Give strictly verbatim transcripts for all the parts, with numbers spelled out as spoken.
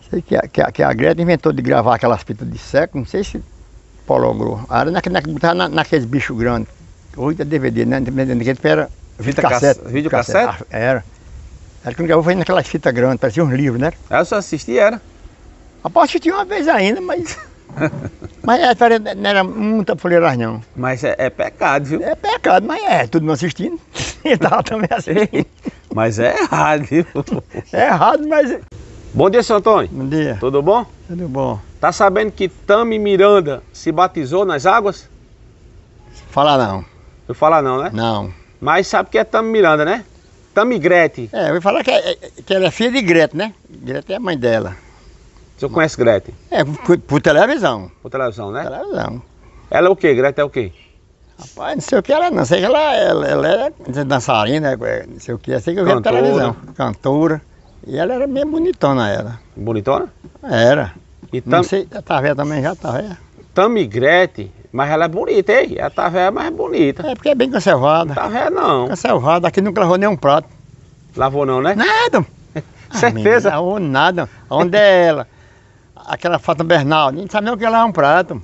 Sei que a, que a, que a Greta inventou de gravar aquelas fitas de século, não sei se pologrou. Era naquele, na, na, naqueles bichos grandes. Hoje é D V D, né? Naquele era Fita cassete. Vídeo cassete? cassete? Ah, era. Ela que gravou foi naquelas fitas grandes, parecia uns livros, né? Ela só assistia, era? Após assistir uma vez ainda, mas. Mas é, não era muita folheiragem, não. Mas é, é pecado, viu? É pecado, mas é, tudo não assistindo. E tava também assistindo. Mas é errado, viu? É errado, mas. Bom dia, seu Antônio. Bom dia. Tudo bom? Tudo bom. Tá sabendo que Tami Miranda se batizou nas águas? Falar não. Eu falar não, né? Não. Mas sabe que é Tami Miranda, né? Tami Grete. É, eu vou falar que, é, que ela é filha de Grete, né? Grete é a mãe dela. O senhor conhece Grete? É, por, por televisão. Por televisão, né? Televisão. Ela é o quê? Grete é o quê? Rapaz, não sei o que ela não. Sei que ela, ela, ela era dançarina, não sei o que. Sei que eu vi na Cantora. televisão. Cantora. E ela era meio bonitona, ela. Bonitona? Era. E Não Tam... sei, tá velha também já, tá velha. Tami Grete, mas ela é bonita, hein? Ela tá velha, mas é bonita. É porque é bem conservada. Tá velha não. Conservada, aqui nunca lavou nenhum prato. Lavou não, né? Nada! Certeza? Ah, não lavou nada. Onde é ela? Aquela Fátima Bernal, nem sabe nem o que é lavar um prato.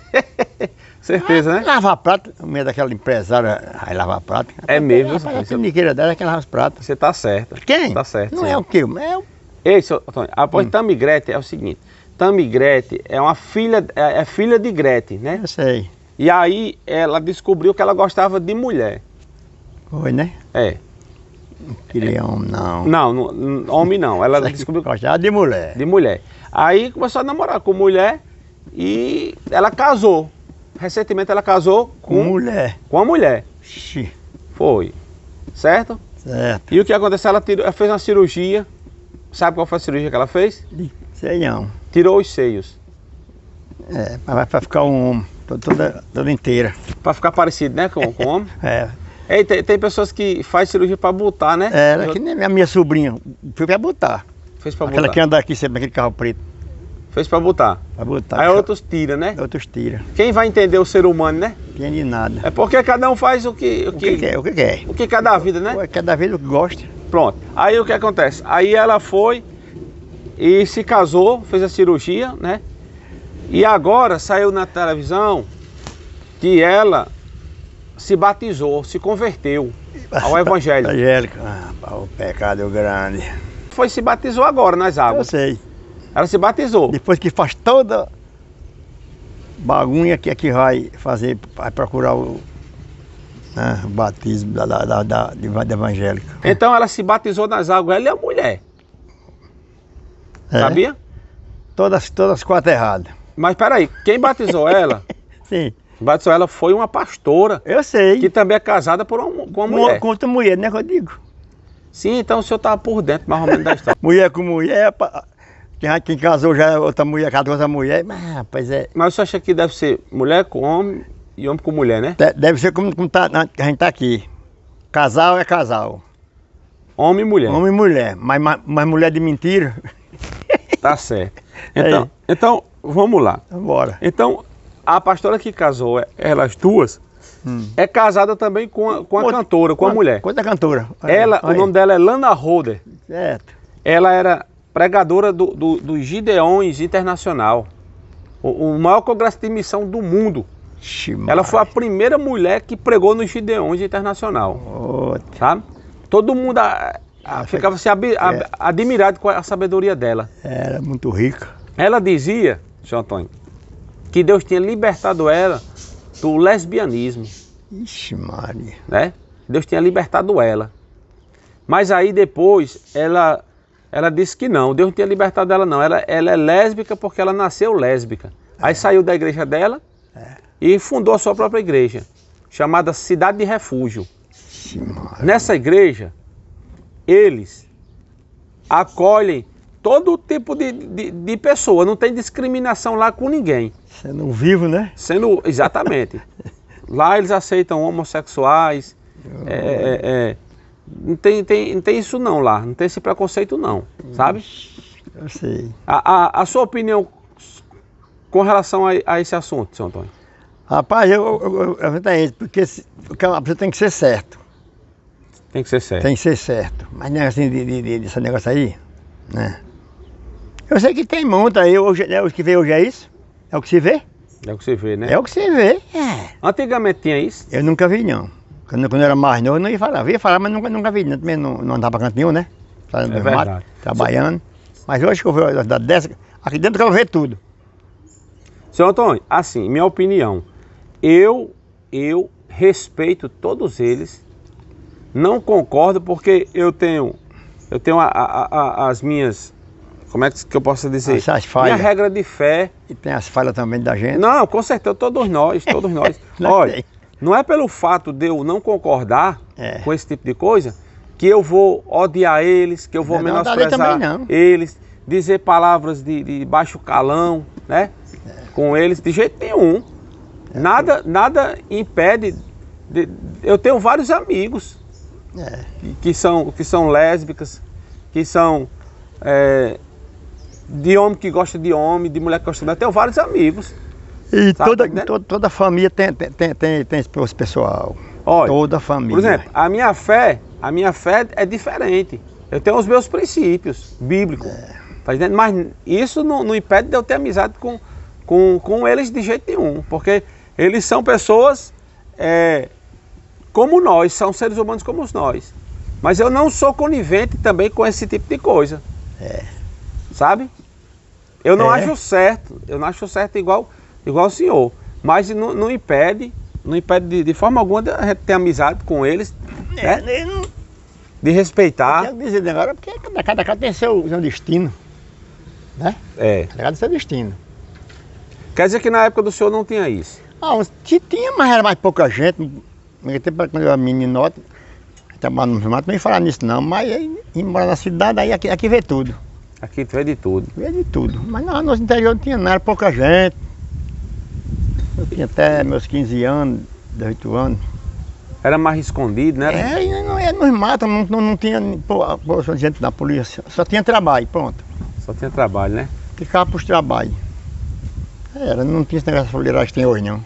Certeza, né? Lavar prato, o meio daquela empresária, aí lavar prato. É mesmo, A isso- tiniqueira dela é que lava os pratos. Você tá certo. Quem? Tá certo. Não sim. é o quê? É o... Ei, seu Antônio, após Hum. Tami Grete é o seguinte. Tami Grete é uma filha, é, é filha de Grete, né? Eu sei. E aí ela descobriu que ela gostava de mulher. Foi, né? É. Não queria homem, não. Não, não, homem não. Ela descobriu Gostava de mulher. de mulher. Aí começou a namorar com mulher e ela casou. Recentemente ela casou Com com, mulher. com a mulher. Xi, Foi. Certo? certo. E o que aconteceu? Ela, tirou, ela fez uma cirurgia. Sabe qual foi a cirurgia que ela fez? Sei não. Tirou os seios. É, mas vai pra ficar um homem, toda, toda, toda inteira. Pra ficar parecido, né, com, com o homem. É. Ei, tem, tem pessoas que faz cirurgia pra botar, né? Era Eu- que nem a minha sobrinha. Foi pra botar. Fez pra Aquela botar. que anda aqui sempre, aquele carro preto. Fez pra botar. Pra botar. Aí outros tiram, né? Outros tira. Quem vai entender o ser humano, né? Tem nada. É porque cada um faz o que... O O que que, quer? O que quer? o que cada vida, né? Ué, cada vez o que gosta. Pronto. Aí o que acontece? Aí ela foi e se casou, fez a cirurgia, né? E agora saiu na televisão que ela se batizou, se converteu ao evangelho. Evangélico. Ah, pá, o pecado grande. Foi se batizou agora nas Eu águas. sei. Ela se batizou. Depois que faz toda bagunha que aqui vai fazer, vai procurar o, né, o batismo da, da, da, da, de- da evangélica. Então ela se batizou nas águas, ela é a mulher. É, Sabia? Todas, todas quatro erradas. Mas peraí, quem batizou ela, Sim, batizou ela foi uma pastora, eu sei. que também é casada por uma, com uma Com- mulher. Com outra mulher, né, que eu digo? Sim, então o senhor estava por dentro mais ou menos da história. Mulher com mulher, pa- quem, quem casou já é outra mulher, casou com outra mulher, mas rapaz, é, Mas você acha que deve ser mulher com homem e homem com mulher, né? de- deve ser como, como tá, na- a gente tá aqui. Casal é casal. Homem e mulher. Homem e mulher, mas, mas, mas mulher de mentira, Tá certo. Então, Aí. então, vamos lá. vambora. Então, a pastora que casou, é- elas duas, Hum. é casada também com a, com a Outra- cantora, com a mulher. Outra cantora. Olha, Ela, olha o nome aí. dela é Lana Roder. Certo. Ela era pregadora do, do, do Gideões Internacional, o, o maior congresso de missão do mundo. Ixi, Ela foi a Maria. primeira mulher que pregou no Gideões Internacional, Outra. sabe? Todo mundo a, a, ficava se abi- a- É. admirado com a sabedoria dela. Era muito rica. Ela dizia, senhor Antônio, que Deus tinha libertado ela do lesbianismo, Ixi, Maria. né? Deus tinha libertado ela. Mas aí depois ela, ela disse que não, Deus não tinha libertado ela não. Ela, ela é lésbica porque ela nasceu lésbica. Aí saiu da igreja dela e fundou a sua própria igreja, chamada Cidade de Refúgio. Ixi, Maria. Nessa igreja, eles acolhem todo tipo de, de, de pessoa, não tem discriminação lá com ninguém. Sendo um vivo, né? Sendo, exatamente. Lá eles aceitam homossexuais, é, é, é, não, tem, tem, não tem isso não lá, não tem esse preconceito não, sabe? Eu sei. A, a, a sua opinião com relação a, a esse assunto, senhor Antônio? Rapaz, eu, eu, eu, eu é isso, porque, se- porque uma pessoa tem que ser certo. Tem que ser sério. Tem que ser certo. Mas não é assim de, de, de, desse negócio aí, né? Eu sei que tem muita aí, hoje, é, o que vê hoje é isso? É o que se vê? É o que você vê, né? É o que se vê. É. Antigamente tinha isso? Eu nunca vi, não. Quando, quando eu era mais novo, eu não ia falar. Eu ia falar, mas nunca, nunca vi. Não, também não, não andava pra canto nenhum, né? É verdade. Trabalhando. Mas hoje que eu vejo da dessa, aqui dentro eu quero ver tudo. Seu Antônio, assim, minha opinião, eu, eu respeito todos eles, não concordo porque eu tenho, eu tenho a, a, a, as minhas, como é que eu posso dizer? Essas falhas. Minha regra de fé. E tem as falhas também da gente. Não, com certeza, todos nós, todos nós. Olha, não é pelo fato de eu não concordar é. com esse tipo de coisa que eu vou odiar eles, que eu vou não, menosprezar não. eles, dizer palavras de, de baixo calão, né? É. Com eles, de jeito nenhum. É. Nada, nada impede. De, eu tenho vários amigos é. que, que, são, que são lésbicas, que são é, de homem que gosta de homem, de mulher que gosta de mulher. Eu tenho vários amigos. E toda, toda, toda família tem, tem, tem, tem, tem esse pessoal. Olha, toda família. Por exemplo, a minha fé, a minha fé é diferente. Eu tenho os meus princípios bíblicos. É. Tá entendendo? Mas isso não, não impede de eu ter amizade com, com, com eles de jeito nenhum. Porque eles são pessoas é, como nós, são seres humanos como nós. Mas eu não sou conivente também com esse tipo de coisa. É. Sabe? Eu não é. acho certo. Eu não acho certo igual, igual o senhor. Mas não, não impede, não impede de, de forma alguma de a gente ter amizade com eles. É, né? não... De respeitar. Eu dizer agora, porque cada, cada casa tem seu, seu destino. Né? É. Cada casa tem seu destino. Quer dizer que na época do senhor não tinha isso? Não, tinha, mas era mais pouca gente. Quando eu era menino, trabalhando no mato, não ia falar nisso não, mas aí, ir morar na cidade, aí aqui, aqui vê tudo. Aqui vê de tudo. Vê de tudo. Mas no nosso interior não tinha nada, pouca gente. Eu tinha até meus quinze anos, dezoito anos. Era mais escondido, né? É, não, é, nos matos, não, não, não tinha pô, pô, gente da polícia, só tinha trabalho, pronto. Só tinha trabalho, né? Ficava para os trabalhos. Era, não tinha esse negócio de fuleiragem que tem hoje, não.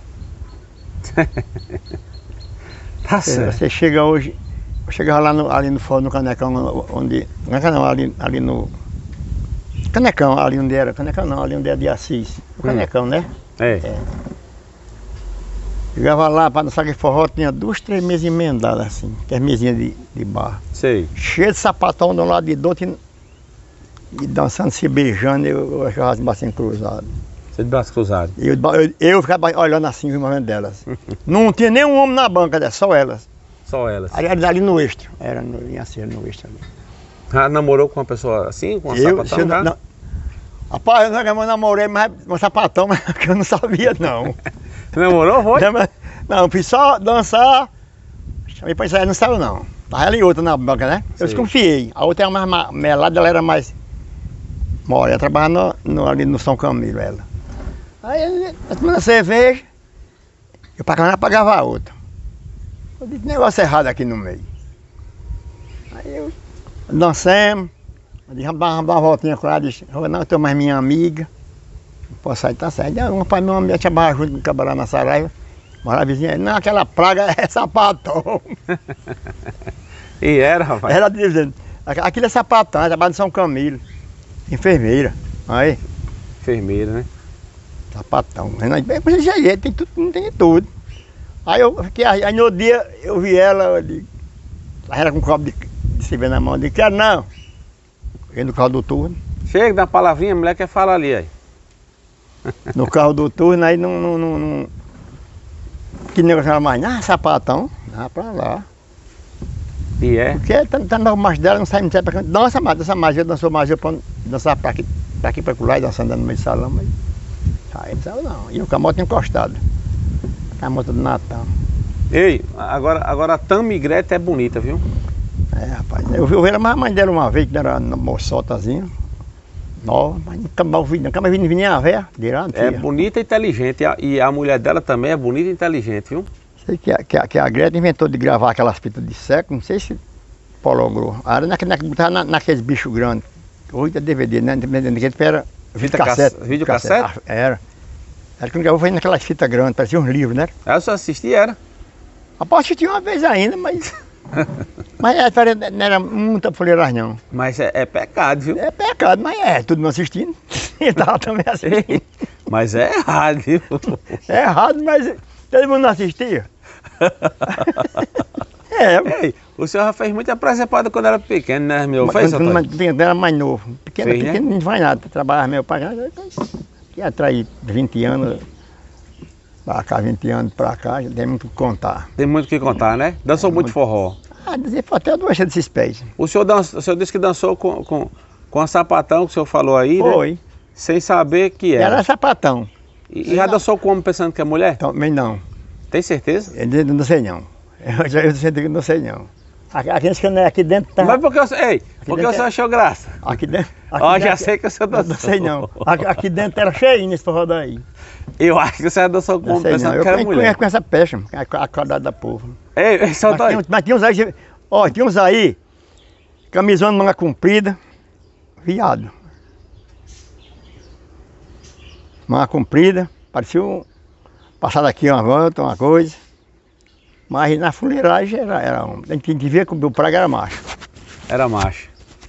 Tá certo. Você chega hoje, eu chegava lá no, ali no fórum, no Canecão, onde... Canecão não, ali, ali no... Canecão, ali onde era, Canecão não, ali onde era de Assis. O Canecão, hum. né? É. é. Chegava lá para dançar aquele forró, tinha duas, três mesas emendadas assim, que as mesinhas de, de barro. Sei. Cheio de sapatão de um lado e do outro e, e dançando, se beijando, eu, eu achava assim, bracinho cruzado. Você de braço cruzado? Eu, eu, eu ficava olhando assim, o movimento delas. Não tinha nenhum homem na banca dela, só elas. Só elas? Ali, ali, ali no extra, era no, em assim, no extra ali. Ah, namorou com uma pessoa assim, com uma eu, sapatão? Eu, não, rapaz, eu não namorei, mas um sapatão, mas que eu não sabia não. Você namorou, foi? Não, não, fiz só dançar, chamei pra ensaiar, não saiu não. Tava ela e outra na banca, né? Eu Sim. desconfiei. A outra era mais melada, ela era mais mole, ela trabalhava no, no, ali no São Camilo, ela. Aí, eu tomando cerveja, eu pagava, pagava a outra. Eu disse, negócio errado aqui no meio. Aí eu dancemos, eu disse, vamos dar uma voltinha com ela, disse, não, eu tô mais minha amiga. Não posso sair, tá certo. Um pai meu amigo trabalhava junto com o cabra na Saraiva, morava vizinha, não, aquela praga é sapatão. E era, rapaz? Era dizendo, aquilo é sapatão, ela trabalha em São Camilo, enfermeira. Aí. Enfermeira, né? Sapatão. Mas jeito, tem tudo, não tem tudo. Aí eu fiquei, aí no dia eu vi ela, eu digo, ela era com um copo de, de cerveja na mão, eu disse, quero não. Eu no carro do turno. Chega, dá uma palavrinha, a mulher quer falar ali aí. No carro do turno, aí não, não, não, não... Que negócio era mais, ah, sapatão, ah, pra lá. E é? Porque tá, tá no macho dela, não sai, não sai pra canto. Dança mais, dança mais, eu dançou mais, eu pra dançar pra aqui, pra aqui, pra lá, e dançando no meio do salão, mas... Aí não saiu não, e o camote encostado. Camote do Natal. Ei, agora, agora a Tamigrete é bonita, viu? É, rapaz, eu vi ela, mas a mãe dela uma vez, que era moçotazinha. Nova, mas nunca mais vi, nunca mais vi nem a véia, direto. É bonita e inteligente, e a, e a mulher dela também é bonita e inteligente, viu? Sei que a, que a, que a Greta inventou de gravar aquelas fitas de século, não sei se pologrou. Era naquele, naquele, na, naqueles bichos grandes. Hoje é D V D, né? Naquele era fita cassete. Vídeo cassete? cassete? Era. Era que não gravou, foi naquelas fitas grandes, parecia uns livros, né? Ela só assistia, era? Rapaz, assisti uma vez ainda, mas Mas a história não era muita fuleiragem, não. Mas é, é pecado, viu? É pecado, mas é, tudo não assistindo. E tava também assistindo. Mas é errado, viu? É errado, mas todo mundo não assistia. É. Ei, o senhor já fez muita presepada quando era pequeno, né, meu? Fez, quando, Antônio? quando era mais novo. Pequeno, Fez, pequeno né? não faz nada. Trabalhava meu pai. Que atrás vinte anos, pra cá, vinte anos pra cá, já tem muito o que contar. Tem muito o que contar, né? Dançou muito forró. Ah, dizer, foi até duas desses pés. O senhor, dança, o senhor disse que dançou com, com, com a sapatão que o senhor falou aí, Foi. né? Sem saber que era. Era sapatão. E, e já dançou com homem pensando que é mulher? Também não. Tem certeza? Eu não não sei não. Eu já eu sempre não sei não. Aqui, aqui, que não é aqui dentro tá. Mas por que, o- ei, por que dentro o senhor é- achou graça? Aqui dentro. Aqui Ó, dentro- já sei que o senhor Não, dançou. não sei não. Aqui, aqui dentro era cheio nesse forró daí. Eu acho que o senhor dançou com Não homem sei não. pensando Eu que era conheço mulher. com essa pecha, a acordada da povo. Ei, ei, seu Mas tinha, Antônio, uns- mas tinha uns aí, ó, tinha uns aí, camisona de manga comprida, viado. Manga comprida, parecia um, passar aqui uma volta, uma coisa. Mas na fuleiragem era, era homem. A gente via que o praga era macho. era macho.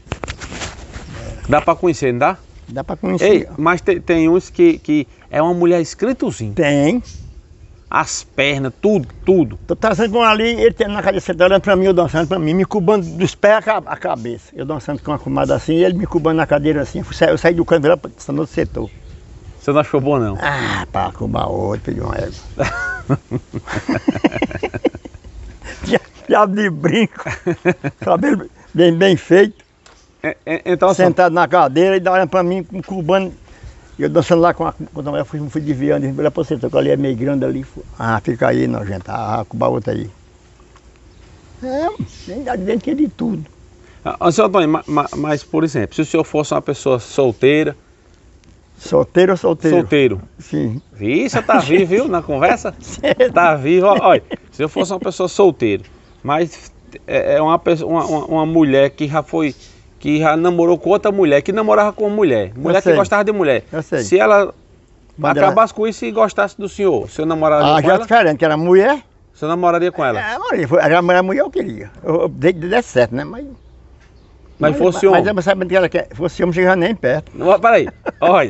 Dá pra conhecer, não dá? Dá pra conhecer. Ei, mas tem, tem uns que, que é uma mulher escritozinho. Tem. As pernas, tudo, tudo. Tô trazendo com um ali, ele tem na cadeira, tá olhando pra mim, eu dançando pra mim, me cubando dos pés à ca- à cabeça. Eu dançando com uma comadre assim, e ele me cubando na cadeira assim. Eu saí, eu saí do canto lá para no outro setor. Você não achou bom, não? Ah, para cubar outro, pedi uma égua. Já- Já de brinco, cabelo bem, bem feito, É, é, então, assim, sentado na cadeira e olhando pra mim, me cubando. E eu dançando lá com a. Quando eu fui, fui desviando, ele olha pra você, que ali é meio grande ali. fui, Ah, fica aí, nojento. Ah, cubar outra aí. É, nem dá dentro que é de tudo. ah, seu Antônio, ma- ma- mas, por exemplo, se o senhor fosse uma pessoa solteira, Solteiro ou solteiro? solteiro, Sim. Ih, você tá vivo, viu, na conversa? Tá vivo, ó, olha, se eu fosse uma pessoa solteira, mas é é uma, pessoa, uma, uma, uma mulher que já foi, que já namorou com outra mulher, que namorava com uma mulher, mulher que sei. gostava de mulher. Eu sei. Se ela Mas ela- acabasse com isso e gostasse do senhor, o senhor namoraria Ah, com já é ela? diferente, que era mulher. O senhor namoraria com ela? É, Maria, foi, era mulher, mulher eu queria. Eu, eu, dei, dei certo, né? Mas. Mas fosse Mas homem? eu sabendo que ela quer. Fosse homem, chegava nem perto. Não, peraí, olha.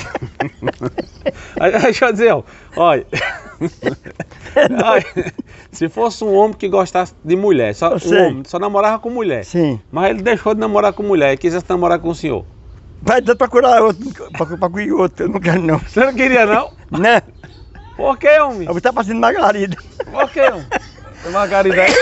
Aí, deixa eu dizer, ó, olha. Olha, se fosse um homem que gostasse de mulher, só, Eu um sei. homem, só namorava com mulher. Sim. Mas ele deixou de namorar com mulher e quisesse namorar com o senhor. Vai dar pra curar outro, pra, pra cuidar outro, eu não quero não. Você não queria, não? Né? Por que, homem? Eu vou estar passando margarida. Por que, homem? Margarida aí?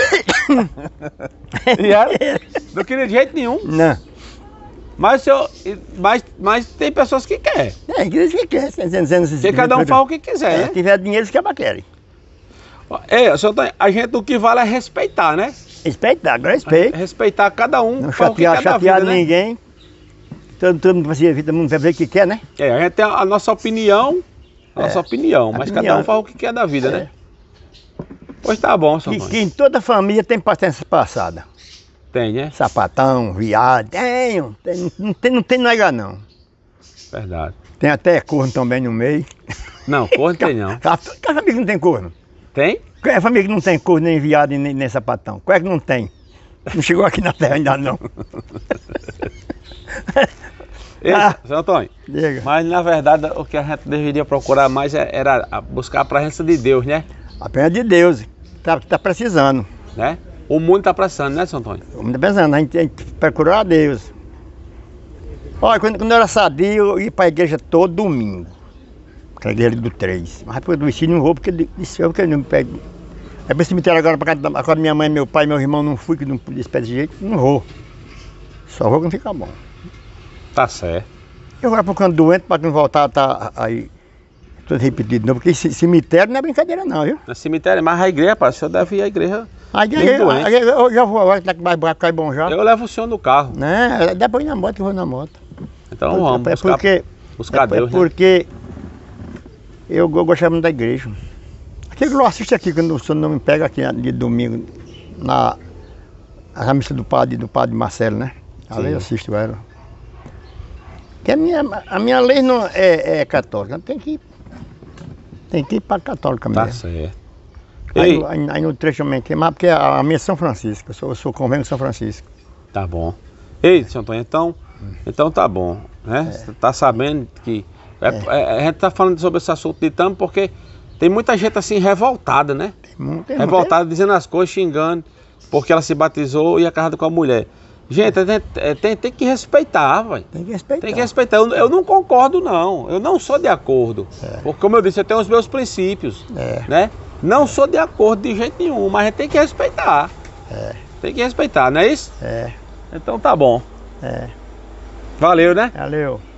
E ela? Não queria de jeito nenhum. Não. Mas, o senhor, mas, mas tem pessoas que querem. É, que que quer. Porque cada um faz o que quiser, é, né? Se tiver dinheiro, eles que querem. É, senhor, Antônio, a gente o que vale é respeitar, né? Respeitar, agora respeito. Respeitar cada um. Não faz o que chatear, quer da chatear vida, né? ninguém. Todo, todo mundo fazia vida, todo mundo vai ver o que quer, né? É, a gente tem a nossa opinião, a nossa opinião, mas opinião. cada um faz o que quer da vida, É. né? Pois tá bom, senhor Que, Antônio. que em toda família tem paciência passada. Tem, né? Sapatão, viado, tenho. Tem, não tem, não tem nega não. Verdade. Tem até corno também no meio. Não, corno tem não. Qual a família que não tem corno? Tem? Qual é a família que não tem corno, nem viado, nem, nem sapatão? Qual é que não tem? Não chegou aqui na terra ainda não. Ei, Ah. senhor Antônio, Diga. mas na verdade o que a gente deveria procurar mais é- era a- buscar a presença de Deus, né? Apenas de Deus. Tá, tá precisando. né? O mundo está precisando, né, senhor Antônio? Vamos tá pensando, a gente tem que procurar a Deus. Olha, quando, quando eu era sadio, eu ia para a igreja todo domingo. Para a igreja do três. Mas depois do ensino não vou, porque ele disse eu que ele não me pega. É para esse cemitério agora, para casa da agora minha mãe, meu pai, meu irmão não fui, que não podia esperar desse jeito, não vou. Só vou quando ficar bom. Tá certo. Eu agora procurando doente para não voltar a estar aí, tudo repetido, não, porque esse cemitério não é brincadeira não, viu? No cemitério, mas a igreja, pai, o senhor deve ir à igreja. Aí, Bem aí, doente. aí, eu já vou agora, que tá mais vai ficar bom já. Eu levo o senhor no carro. Né? Depois na moto, que eu vou na moto. Então vamos é buscar, porque, buscar é, Deus, é porque eu, eu gostava muito da igreja. Aquele que eu assisto aqui, quando o senhor não me pega aqui de domingo, na a missa do padre, do padre Marcelo, né? Ali Sim. eu assisto ela. Que a minha, a minha lei não é, é católica, tem que ir, tem que ir para católica né? Tá mesmo. certo. Aí, aí, aí no trecho também tem, mas porque a, a minha é São Francisco, eu sou, eu sou convênio de São Francisco. Tá bom. Ei, seu Antônio, então, então tá bom, né? Você tá sabendo que... É, é. A gente tá falando sobre esse assunto de tampa porque tem muita gente assim revoltada, né? Tem, tem, revoltada, tem. Dizendo as coisas, xingando, porque ela se batizou e é casada com a mulher. Gente, a gente tem, tem que respeitar, velho. Tem que respeitar. Tem que respeitar. Eu, eu não concordo, não. Eu não sou de acordo. É. Porque, como eu disse, eu tenho os meus princípios, é. né? Não sou de acordo de jeito nenhum, mas a gente tem que respeitar. É. Tem que respeitar, não é isso? É. Então tá bom. É. Valeu, né? Valeu.